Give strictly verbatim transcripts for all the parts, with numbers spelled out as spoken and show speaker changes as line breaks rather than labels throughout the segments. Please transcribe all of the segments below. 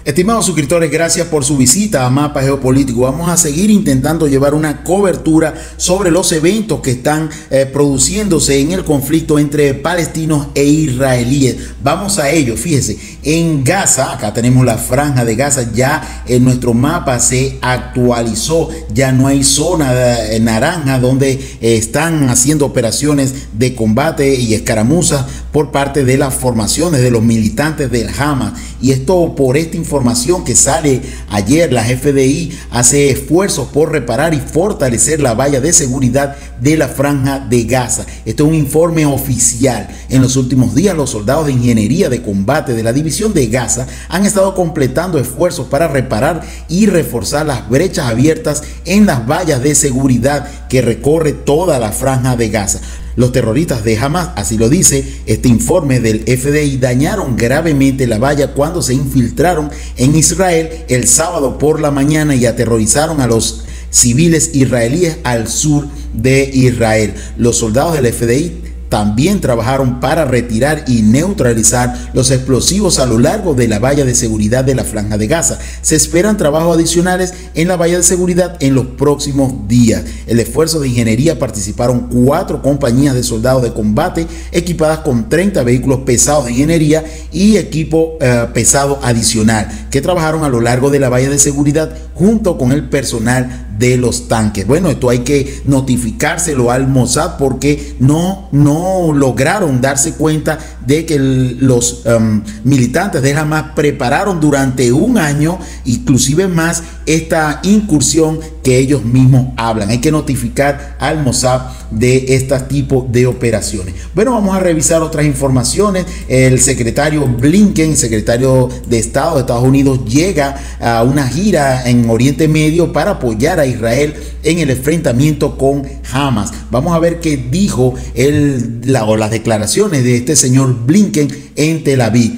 Estimados suscriptores, gracias por su visita a Mapa Geopolítico. Vamos a seguir intentando llevar una cobertura sobre los eventos que están eh, produciéndose en el conflicto entre palestinos e israelíes. Vamos a ello. Fíjese, en Gaza, acá tenemos la franja de Gaza, ya en nuestro mapa se actualizó, ya no hay zona eh, naranja donde eh, están haciendo operaciones de combate y escaramuzas por parte de las formaciones de los militantes del Hamas. Y esto por esta información que sale ayer, la F D I hace esfuerzos por reparar y fortalecer la valla de seguridad de la franja de Gaza. Esto es un informe oficial. En los últimos días, los soldados de ingeniería de combate de la división de Gaza han estado completando esfuerzos para reparar y reforzar las brechas abiertas en las vallas de seguridad que recorre toda la franja de Gaza. Los terroristas de Hamas, así lo dice este informe del F D I, dañaron gravemente la valla cuando se infiltraron en Israel el sábado por la mañana y aterrorizaron a los civiles israelíes al sur de Israel. Los soldados del F D I también trabajaron para retirar y neutralizar los explosivos a lo largo de la valla de seguridad de la franja de Gaza. Se esperan trabajos adicionales en la valla de seguridad en los próximos días. El esfuerzo de ingeniería participaron cuatro compañías de soldados de combate equipadas con treinta vehículos pesados de ingeniería y equipo eh, pesado adicional que trabajaron a lo largo de la valla de seguridad junto con el personal de los tanques. Bueno, esto hay que notificárselo al Mossad porque no, no lograron darse cuenta de que el, los um, militantes de Hamas prepararon durante un año, inclusive más, esta incursión que ellos mismos hablan. Hay que notificar al Mossad de este tipo de operaciones. Bueno, vamos a revisar otras informaciones. El secretario Blinken, secretario de Estado de Estados Unidos, llega a una gira en Oriente Medio para apoyar a Israel en el enfrentamiento con Hamas. Vamos a ver qué dijo el, la, o las declaraciones de este señor Blinken en Tel Aviv.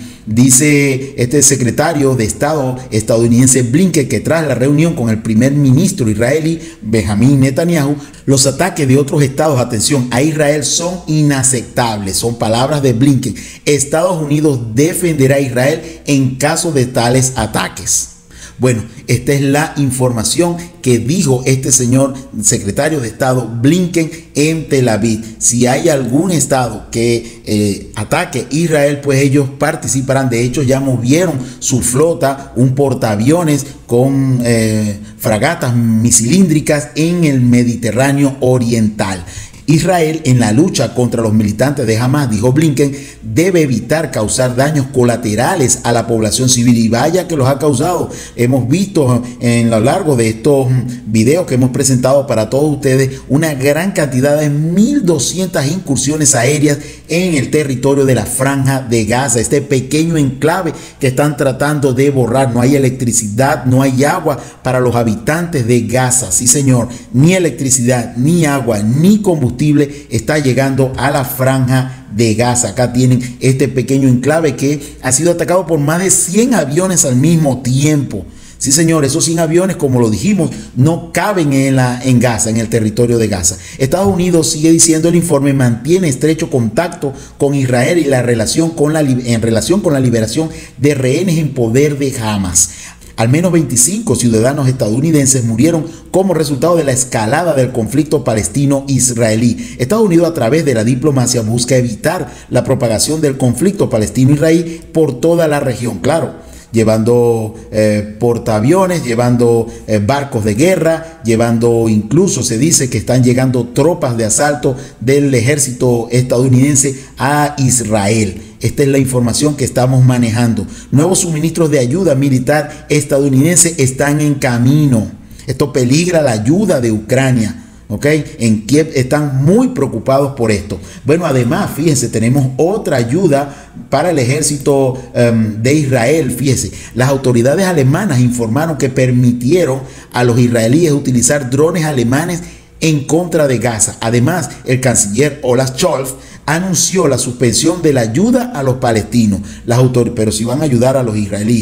Dice este secretario de Estado estadounidense Blinken que tras la reunión con el primer ministro israelí Benjamin Netanyahu, los ataques de otros estados, atención, a Israel son inaceptables. Son palabras de Blinken. Estados Unidos defenderá a Israel en caso de tales ataques. Bueno, esta es la información que dijo este señor secretario de Estado Blinken en Tel Aviv. Si hay algún estado que eh, ataque a Israel, pues ellos participarán. De hecho, ya movieron su flota, un portaaviones con eh, fragatas misilíndricas en el Mediterráneo Oriental. Israel, en la lucha contra los militantes de Hamas, dijo Blinken, debe evitar causar daños colaterales a la población civil, y vaya que los ha causado. Hemos visto en lo largo de estos videos que hemos presentado para todos ustedes una gran cantidad de mil doscientas incursiones aéreas en el territorio de la franja de Gaza, este pequeño enclave que están tratando de borrar. No hay electricidad, no hay agua para los habitantes de Gaza. Sí, señor, ni electricidad, ni agua, ni combustible está llegando a la franja de Gaza. Acá tienen este pequeño enclave que ha sido atacado por más de cien aviones al mismo tiempo. Sí, señor, esos cien aviones, como lo dijimos, no caben en, la, en Gaza, en el territorio de Gaza. Estados Unidos, sigue diciendo el informe, mantiene estrecho contacto con Israel y la relación con la, en relación con la liberación de rehenes en poder de Hamas. Al menos veinticinco ciudadanos estadounidenses murieron como resultado de la escalada del conflicto palestino-israelí. Estados Unidos, a través de la diplomacia, busca evitar la propagación del conflicto palestino-israelí por toda la región. Claro, llevando eh, portaaviones, llevando eh, barcos de guerra, llevando, incluso se dice que están llegando tropas de asalto del ejército estadounidense a Israel. Esta es la información que estamos manejando. Nuevos suministros de ayuda militar estadounidense están en camino. Esto peligra la ayuda de Ucrania. ¿Ok? En Kiev están muy preocupados por esto. Bueno, además, fíjense, tenemos otra ayuda para el ejército um, de Israel. Fíjense, las autoridades alemanas informaron que permitieron a los israelíes utilizar drones alemanes en contra de Gaza. Además, el canciller Olaf Scholz anunció la suspensión de la ayuda a los palestinos, las autoridades, pero sí van a ayudar a los israelíes.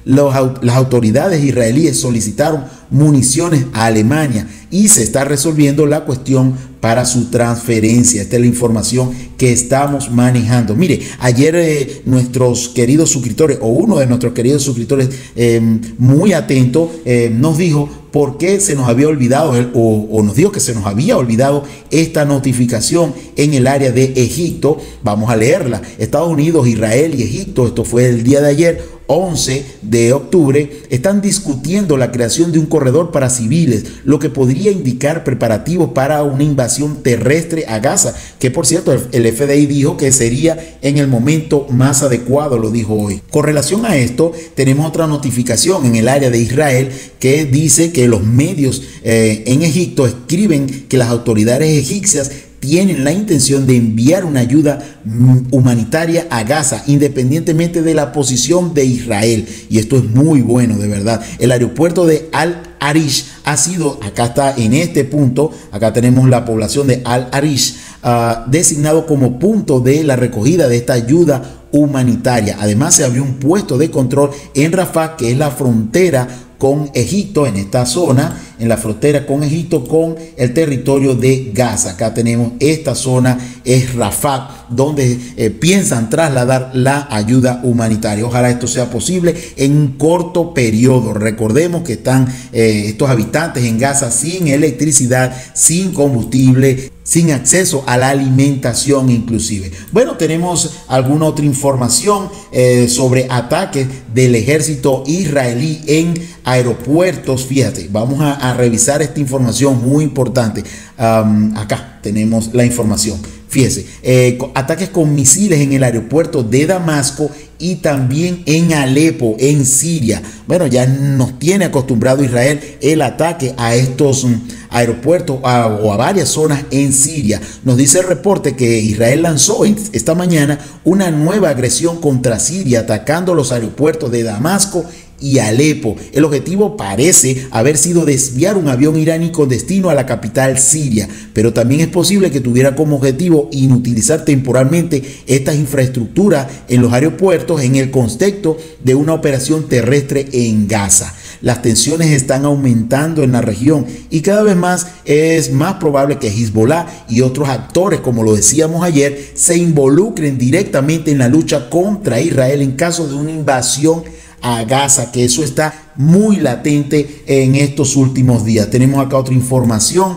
Los, las autoridades israelíes solicitaron municiones a Alemania y se está resolviendo la cuestión para su transferencia. Esta es la información que estamos manejando. Mire, ayer eh, nuestros queridos suscriptores, o uno de nuestros queridos suscriptores eh, muy atento, eh, nos dijo por qué se nos había olvidado, o, o nos dijo que se nos había olvidado esta notificación en el área de Egipto. Vamos a leerla. Estados Unidos, Israel y Egipto, esto fue el día de ayer, once de octubre, están discutiendo la creación de un corredor para civiles, lo que podría indicar preparativos para una invasión terrestre a Gaza, que por cierto el F D I dijo que sería en el momento más adecuado, lo dijo hoy. Con relación a esto, tenemos otra notificación en el área de Israel que dice que los medios eh, en Egipto escriben que las autoridades egipcias tienen la intención de enviar una ayuda humanitaria a Gaza, independientemente de la posición de Israel. Y esto es muy bueno, de verdad. El aeropuerto de Al-Arish ha sido, acá está en este punto, acá tenemos la población de Al-Arish, uh, designado como punto de la recogida de esta ayuda humanitaria. Además, se abrió un puesto de control en Rafah, que es la frontera con Egipto, en esta zona, en la frontera con Egipto, con el territorio de Gaza. Acá tenemos esta zona, es Rafah, donde eh, piensan trasladar la ayuda humanitaria. Ojalá esto sea posible en un corto periodo. Recordemos que están eh, estos habitantes en Gaza sin electricidad, sin combustible, sin acceso a la alimentación inclusive. Bueno, tenemos alguna otra información eh, sobre ataques del ejército israelí en aeropuertos. Fíjate, vamos a, a revisar esta información muy importante. Um, acá tenemos la información. Fíjese, eh, ataques con misiles en el aeropuerto de Damasco y también en Alepo, en Siria. Bueno, ya nos tiene acostumbrado Israel el ataque a estos um, aeropuertos a, o a varias zonas en Siria. Nos dice el reporte que Israel lanzó esta mañana una nueva agresión contra Siria, atacando los aeropuertos de Damasco y Alepo. El objetivo parece haber sido desviar un avión iraní con destino a la capital siria, pero también es posible que tuviera como objetivo inutilizar temporalmente estas infraestructuras en los aeropuertos en el contexto de una operación terrestre en Gaza. Las tensiones están aumentando en la región y cada vez más es más probable que Hezbollah y otros actores, como lo decíamos ayer, se involucren directamente en la lucha contra Israel en caso de una invasión a Gaza, que eso está muy latente en estos últimos días. Tenemos acá otra información.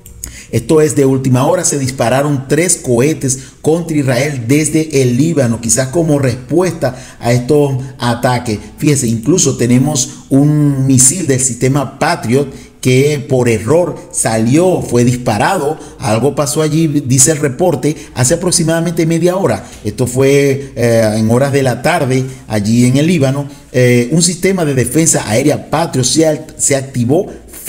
Esto es de última hora. Se dispararon tres cohetes contra Israel desde el Líbano, quizás como respuesta a estos ataques. Fíjese, incluso tenemos un misil del sistema Patriot que por error salió, fue disparado. Algo pasó allí, dice el reporte, hace aproximadamente media hora. Esto fue eh, en horas de la tarde allí en el Líbano. Eh, un sistema de defensa aérea Patriot se, se activó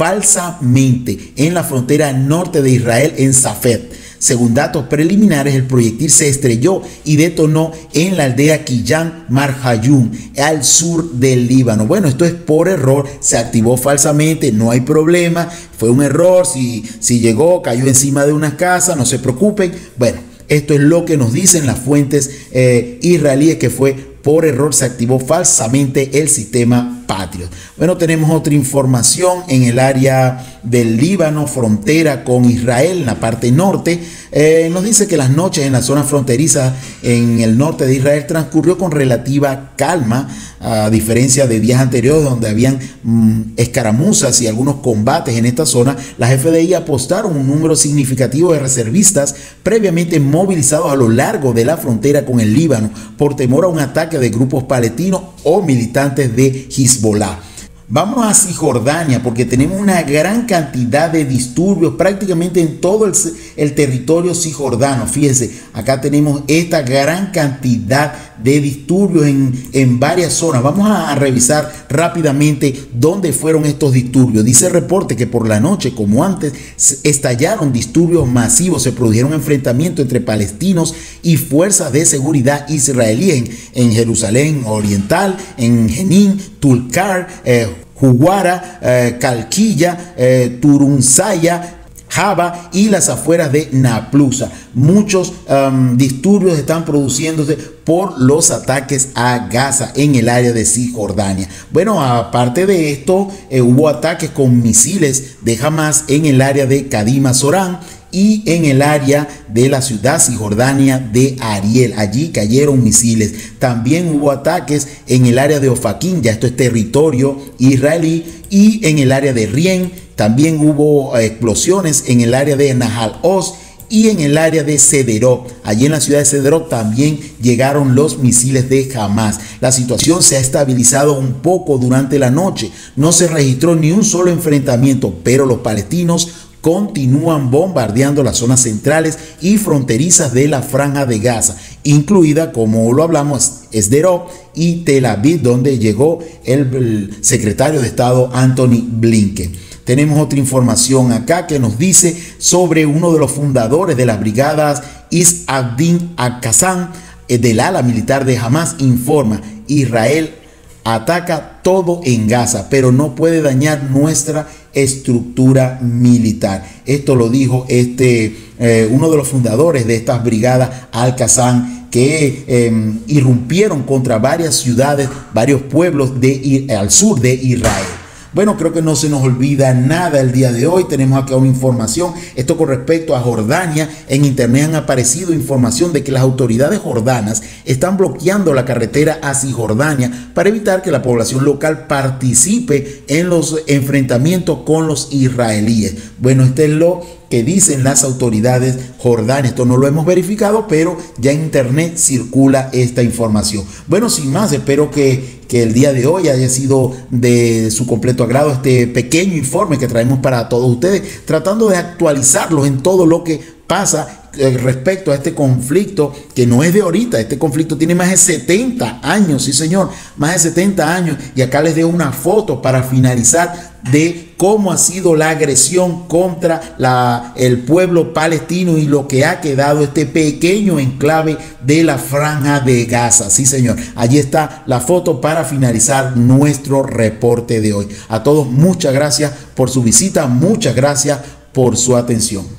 falsamente en la frontera norte de Israel, en Safed. Según datos preliminares, el proyectil se estrelló y detonó en la aldea Kiyan Marjayum, al sur del Líbano. Bueno, esto es por error, se activó falsamente, no hay problema, fue un error, si, si llegó, cayó encima de una casa, no se preocupen. Bueno, esto es lo que nos dicen las fuentes eh, israelíes, que fue por error, se activó falsamente el sistema Patriot. Bueno, tenemos otra información en el área del Líbano, frontera con Israel, en la parte norte. Eh, nos dice que las noches en la zona fronteriza en el norte de Israel transcurrió con relativa calma, a diferencia de días anteriores donde habían mmm, escaramuzas y algunos combates en esta zona. Las F D I apostaron un número significativo de reservistas previamente movilizados a lo largo de la frontera con el Líbano por temor a un ataque de grupos palestinos o militantes de Hezbollah. Vamos a Cisjordania porque tenemos una gran cantidad de disturbios prácticamente en todo el, el territorio cisjordano. Fíjense, acá tenemos esta gran cantidad de disturbios en, en varias zonas. Vamos a, a revisar rápidamente dónde fueron estos disturbios. Dice el reporte que por la noche, como antes, estallaron disturbios masivos. Se produjeron enfrentamientos entre palestinos y fuerzas de seguridad israelíes en, en Jerusalén Oriental, en Jenin, Tulkar, eh, Juguara, eh, Calquilla, eh, Turunsaya, Java y las afueras de Naplusa. Muchos um, disturbios están produciéndose por los ataques a Gaza en el área de Cisjordania. Bueno, aparte de esto, eh, hubo ataques con misiles de Hamas en el área de Kadima Során y en el área de la ciudad cisjordania de Ariel. Allí cayeron misiles. También hubo ataques en el área de Ofaquín, ya esto es territorio israelí, y en el área de Rien. También hubo explosiones en el área de Nahal Oz y en el área de Sderot. Allí en la ciudad de Sderot también llegaron los misiles de Hamas. La situación se ha estabilizado un poco durante la noche. No se registró ni un solo enfrentamiento, pero los palestinos continúan bombardeando las zonas centrales y fronterizas de la Franja de Gaza, incluida, como lo hablamos, Sderot y Tel Aviv, donde llegó el, el secretario de Estado Antony Blinken. Tenemos otra información acá que nos dice sobre uno de los fundadores de las brigadas, Is ad-Din al-Qassam, del ala militar de Hamas, informa: Israel ataca todo en Gaza, pero no puede dañar nuestra estructura militar. Esto lo dijo este eh, uno de los fundadores de estas brigadas, Al-Qassam, que eh, irrumpieron contra varias ciudades, varios pueblos de, al sur de Israel. Bueno, creo que no se nos olvida nada el día de hoy. Tenemos acá una información, esto con respecto a Jordania. En internet han aparecido información de que las autoridades jordanas están bloqueando la carretera a Cisjordania para evitar que la población local participe en los enfrentamientos con los israelíes. Bueno, este es lo que dicen las autoridades jordanas. Esto no lo hemos verificado, pero ya en internet circula esta información. Bueno, sin más, espero que, que el día de hoy haya sido de su completo agrado este pequeño informe que traemos para todos ustedes, tratando de actualizarlos en todo lo que pasa respecto a este conflicto, que no es de ahorita. Este conflicto tiene más de setenta años, sí señor, más de setenta años, y acá les dejo una foto para finalizar de cómo ha sido la agresión contra la, el pueblo palestino y lo que ha quedado este pequeño enclave de la Franja de Gaza. Sí señor, allí está la foto para finalizar nuestro reporte de hoy. A todos muchas gracias por su visita, muchas gracias por su atención.